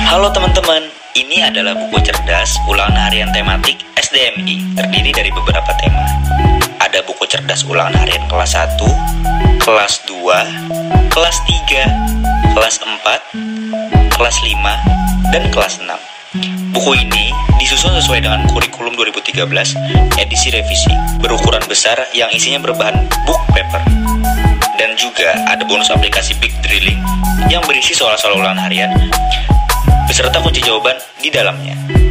Halo teman-teman, ini adalah buku cerdas ulangan harian tematik SDMI, terdiri dari beberapa tema. Ada buku cerdas ulangan harian kelas 1, kelas 2, kelas 3, kelas 4, kelas 5, dan kelas 6. Buku ini disusun sesuai dengan kurikulum 2013 edisi revisi, berukuran besar yang isinya berbahan book paper. Dan juga ada bonus aplikasi Big Drilling yang berisi soal-soal ulangan harian beserta kunci jawaban di dalamnya.